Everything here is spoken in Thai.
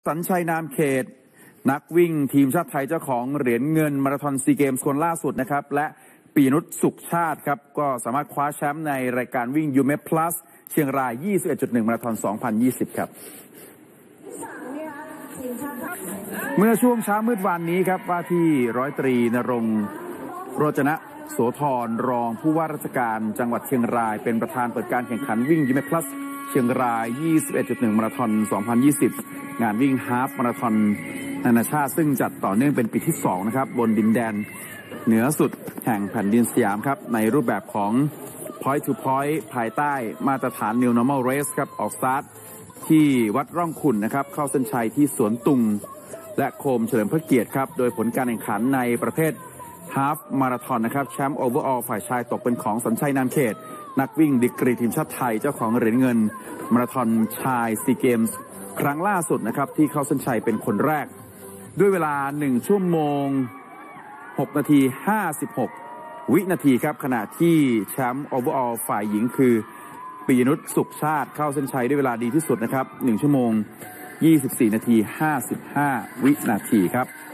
สัญชัยนามเขตนักวิ่งทีมชาติไทยเจ้าของเหรียญเงินมาราธอนซีเกมส์คนล่าสุดนะครับและปีนุชสุขชาติครับก็สามารถคว้าแชมป์ในรายการวิ่งยูเมพลัสเชียงราย 21.1 มาราธอน 2020 ครับเมื่อช่วงเช้ามืดวันนี้ครับว่าที่ร้อยตรีณรงค์โรจนะโสธรรองผู้ว่าราชการจังหวัดเชียงรายเป็นประธานเปิดการแข่งขันวิ่งยูเมพลัสเชียงราย 21.1 มาราธอน 2020 งานวิ่งฮาล์ฟมาราธอนนานาชาติซึ่งจัดต่อเนื่องเป็นปีที่2นะครับบนดินแดนเหนือสุดแห่งแผ่นดินสยามครับในรูปแบบของ Point to Point ภายใต้มาตรฐาน New Normal Race ครับออกสตาร์ทที่วัดร่องขุ่นนะครับเข้าเส้นชัยที่สวนตุงและโคมเฉลิมพระเกียรติครับโดยผลการแข่งขันในประเภทฮาล์ฟมาราธอนนะครับแชมป์โอเวอร์ออลฝ่ายชายตกเป็นของสัญชัยนามเขตนักวิ่งดีกรีทีมชาติไทยเจ้าของเหรียญเงินมาราธอนชายซีเกมส์ครั้งล่าสุดนะครับที่เข้าเส้นชัยเป็นคนแรกด้วยเวลา1 ชั่วโมง6 นาที 56 วินาทีครับขณะที่แชมป์โอเวอร์ออลฝ่ายหญิงคือปีนุชสุขชาติเข้าเส้นชัยด้วยเวลาดีที่สุดนะครับ1 ชั่วโมง 24 นาที 55 วินาทีครับ